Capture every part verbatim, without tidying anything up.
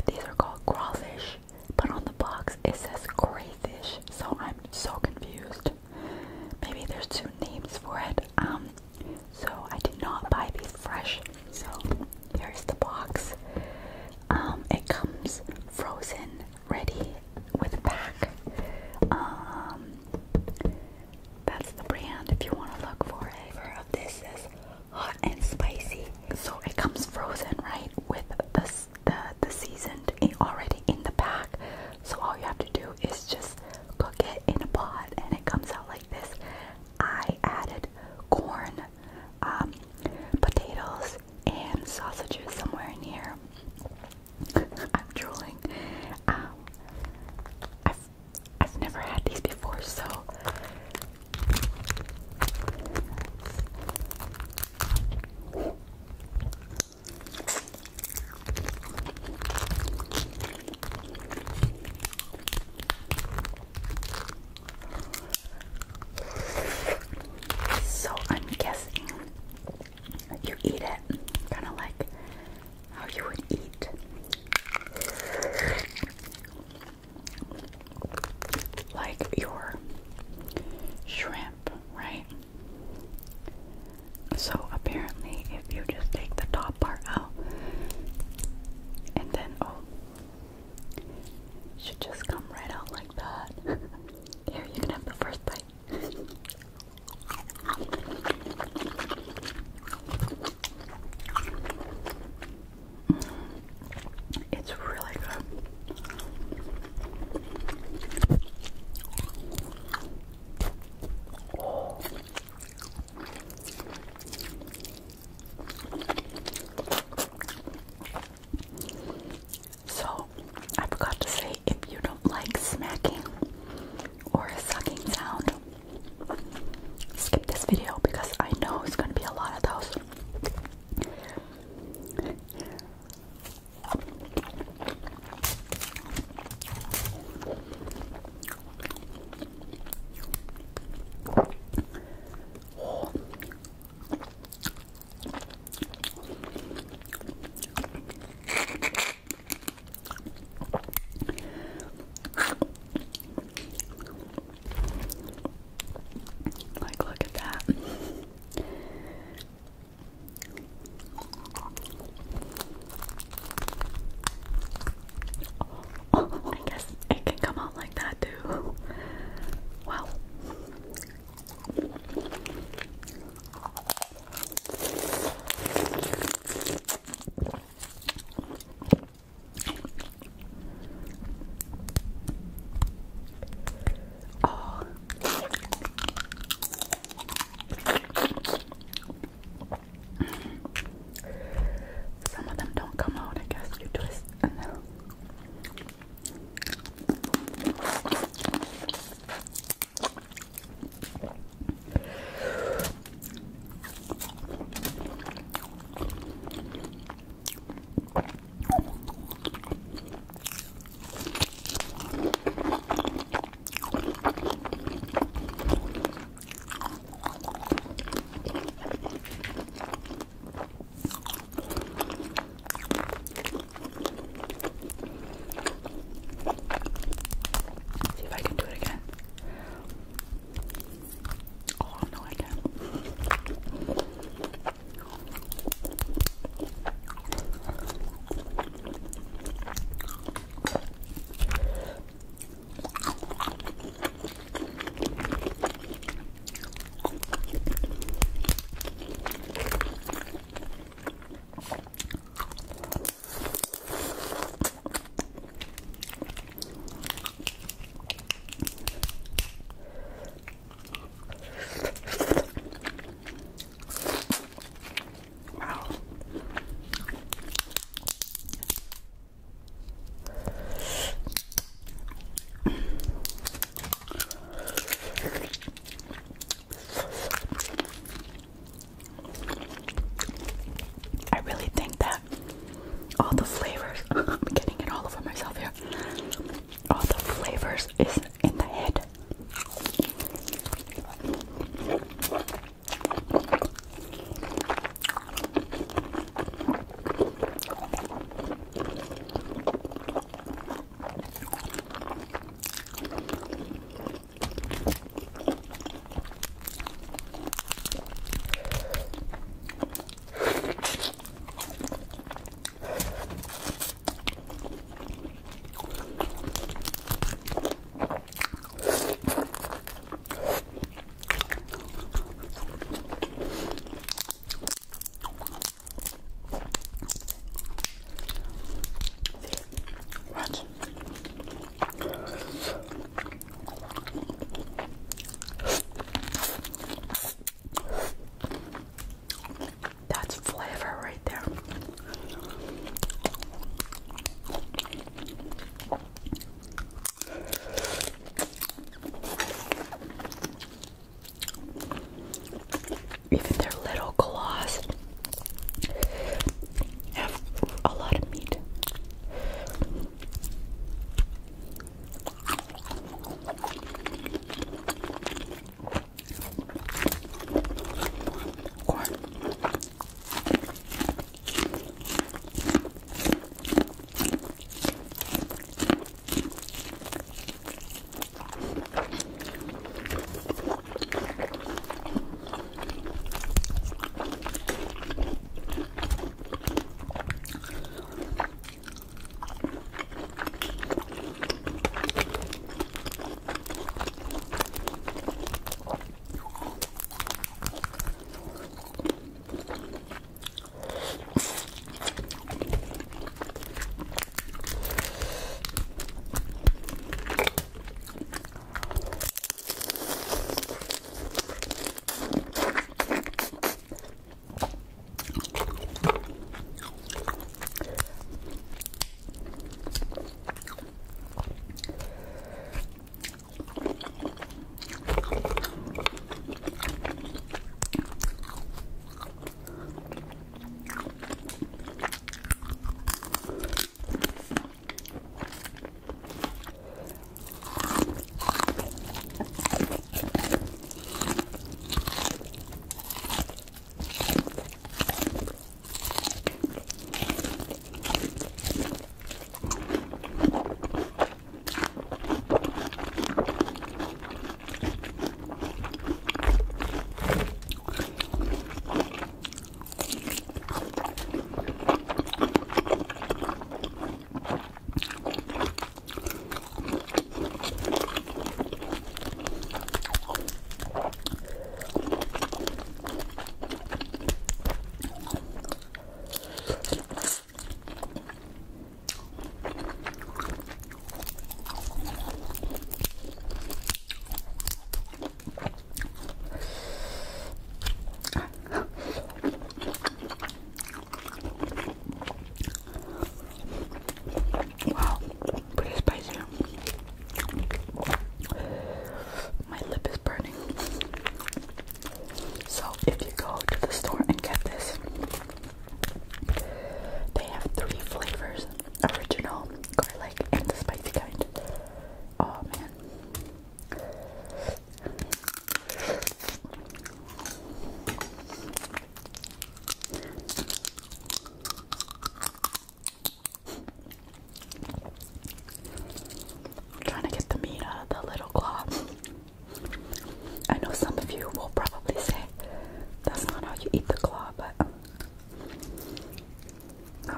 that these are called crawfish, but on the box it says crayfish, so I'm so confused. Maybe there's two names for it. Um, so I did not buy these fresh. So here's the box. Um, it comes frozen, ready with a pack. Um, that's the brand if you want to look for it. The flavor of this is hot and spicy. So it comes frozen, right, with the the, the seasoned already in the pack. So all you have to do is just cook it in a pot, and it comes out like this. I added corn, um, potatoes, and sausages somewhere in here. I'm drooling. Um, I've I've never had these before, so. So I'm guessing you eat it kind of like how you would eat like your shrimp, right? So apparently if you just take the top part out and then, oh, it should just come right out like that. Here, you can have the first bite. It's really good. Oh. So, I forgot to say, if you don't like smacking or a sucking sound, skip this video because I know it's going to be a lot of those. Like, look at that. Oh, I guess it can come out like that too. Wow. Oh. Some of them don't come out, I guess you twist and then. See if I can do it again. Oh, no, I can't. Wow. I really think that all the flavors, I'm getting it all over myself here, all the flavors is in the head.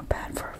not bad for